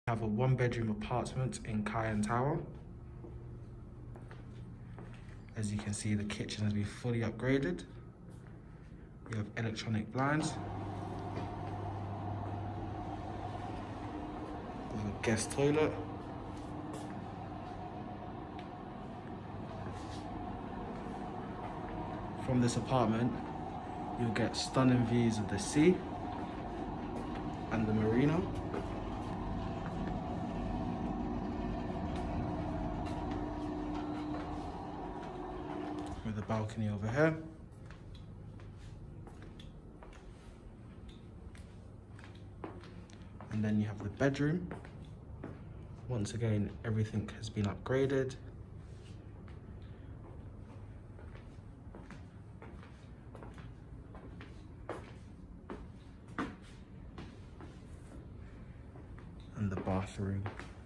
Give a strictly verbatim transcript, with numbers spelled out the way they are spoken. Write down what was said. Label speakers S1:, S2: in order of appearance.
S1: Have a one bedroom apartment in Cayan Tower. As you can see, the kitchen has been fully upgraded. You have electronic blinds. With a guest toilet. From this apartment, you'll get stunning views of the sea and the marina. With a balcony over here. And then you have the bedroom. Once again, everything has been upgraded. And the bathroom.